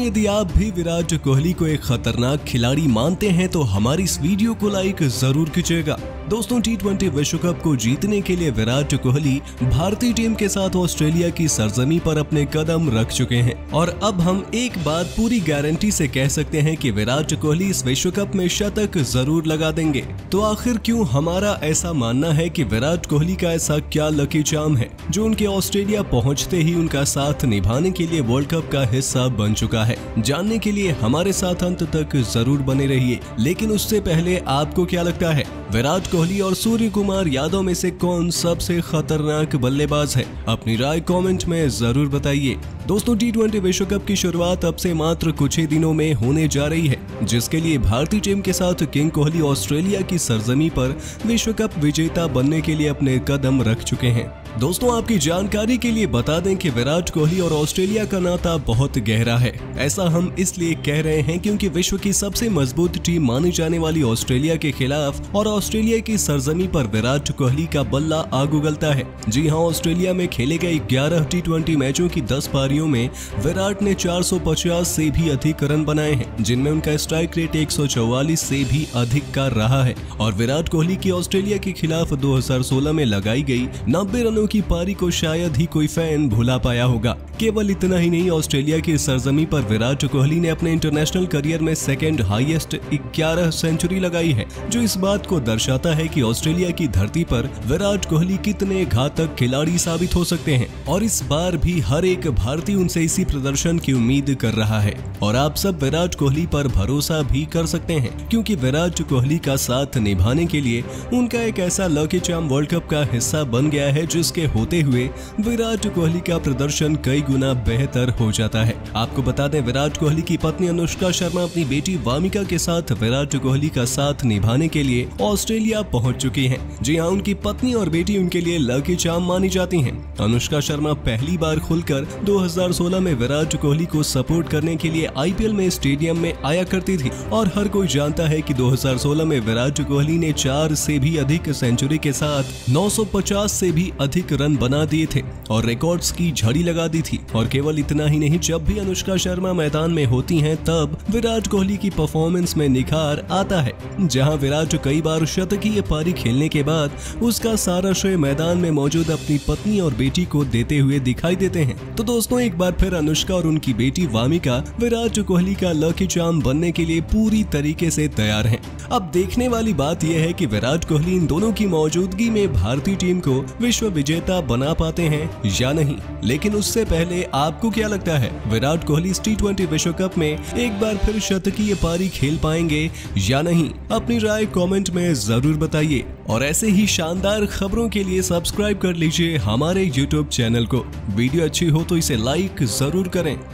यदि आप भी विराट कोहली को एक खतरनाक खिलाड़ी मानते हैं तो हमारी इस वीडियो को लाइक जरूर कीजिएगा। दोस्तों, T20 विश्व कप को जीतने के लिए विराट कोहली भारतीय टीम के साथ ऑस्ट्रेलिया की सरजमी पर अपने कदम रख चुके हैं और अब हम एक बात पूरी गारंटी से कह सकते हैं कि विराट कोहली इस विश्व कप में शतक जरूर लगा देंगे। तो आखिर क्यों हमारा ऐसा मानना है कि विराट कोहली का ऐसा क्या लकी चार्म है जो उनके ऑस्ट्रेलिया पहुंचते ही उनका साथ निभाने के लिए वर्ल्ड कप का हिस्सा बन चुका है? जानने के लिए हमारे साथ अंत तक जरूर बने रहिए। लेकिन उससे पहले आपको क्या लगता है, विराट कोहली और सूर्य कुमार यादव में से कौन सबसे खतरनाक बल्लेबाज है? अपनी राय कमेंट में जरूर बताइए। दोस्तों, T20 विश्व कप की शुरुआत अब से मात्र कुछ ही दिनों में होने जा रही है, जिसके लिए भारतीय टीम के साथ किंग कोहली ऑस्ट्रेलिया की सरजमी पर विश्व कप विजेता बनने के लिए अपने कदम रख चुके हैं। दोस्तों, आपकी जानकारी के लिए बता दें कि विराट कोहली और ऑस्ट्रेलिया का नाता बहुत गहरा है। ऐसा हम इसलिए कह रहे हैं क्योंकि विश्व की सबसे मजबूत टीम मानी जाने वाली ऑस्ट्रेलिया के खिलाफ और ऑस्ट्रेलिया की सरजमी पर विराट कोहली का बल्ला आग उगलता है। जी हां, ऑस्ट्रेलिया में खेले गए 11 T20 मैचों की 10 पारियों में विराट ने 450 से भी अधिक रन बनाए हैं, जिनमें उनका स्ट्राइक रेट 144 से भी अधिक का रहा है। और विराट कोहली की ऑस्ट्रेलिया के खिलाफ 2016 में लगाई गई 90 रनों की पारी को शायद ही कोई फैन भुला पाया होगा। केवल इतना ही नहीं, ऑस्ट्रेलिया की सरजमी पर विराट कोहली ने अपने इंटरनेशनल करियर में सेकंड हाईएस्ट 11 सेंचुरी लगाई है, जो इस बात को दर्शाता है कि ऑस्ट्रेलिया की धरती पर विराट कोहली कितने घातक खिलाड़ी साबित हो सकते हैं। और इस बार भी हर एक भारतीय उनसे इसी प्रदर्शन की उम्मीद कर रहा है और आप सब विराट कोहली पर भरोसा भी कर सकते हैं, क्योंकि विराट कोहली का साथ निभाने के लिए उनका एक ऐसा लकी चार्म वर्ल्ड कप का हिस्सा बन गया है, जिसके होते हुए विराट कोहली का प्रदर्शन कई गुना बेहतर हो जाता है। आपको बता दें, विराट कोहली की पत्नी अनुष्का शर्मा अपनी बेटी वामिका के साथ विराट कोहली का साथ निभाने के लिए ऑस्ट्रेलिया पहुंच चुकी हैं। जी हां, उनकी पत्नी और बेटी उनके लिए लकी चार्म मानी जाती हैं। अनुष्का शर्मा पहली बार खुलकर 2016 में विराट कोहली को सपोर्ट करने के लिए IPL में स्टेडियम में आया करती थी और हर कोई जानता है कि 2016 में विराट कोहली ने 4 से भी अधिक सेंचुरी के साथ 950 से भी अधिक रन बना दिए थे और रिकॉर्ड्स की झड़ी लगा दी थी। और केवल इतना ही नहीं, जब भी अनुष्का शर्मा मैदान में होती हैं तब विराट कोहली की परफॉर्मेंस में निखार आता है। जहां विराट कई बार शतकीय पारी खेलने के बाद उसका सारा श्रेय मैदान में मौजूद अपनी पत्नी और बेटी को देते हुए दिखाई देते हैं। तो दोस्तों, एक बार फिर अनुष्का और उनकी बेटी वामिका विराट कोहली का लकी चार्म बनने के लिए पूरी तरीके से तैयार हैं। अब देखने वाली बात यह है कि विराट कोहली इन दोनों की मौजूदगी में भारतीय टीम को विश्व विजेता बना पाते हैं या नहीं। लेकिन उससे पहले आपको क्या लगता है, विराट कोहली T20 विश्व कप में एक बार फिर शतकीय पारी खेल पाएंगे या नहीं? अपनी राय कमेंट में जरूर बताइए और ऐसे ही शानदार खबरों के लिए सब्सक्राइब कर लीजिए हमारे YouTube चैनल को। वीडियो अच्छी हो तो इसे लाइक जरूर करें।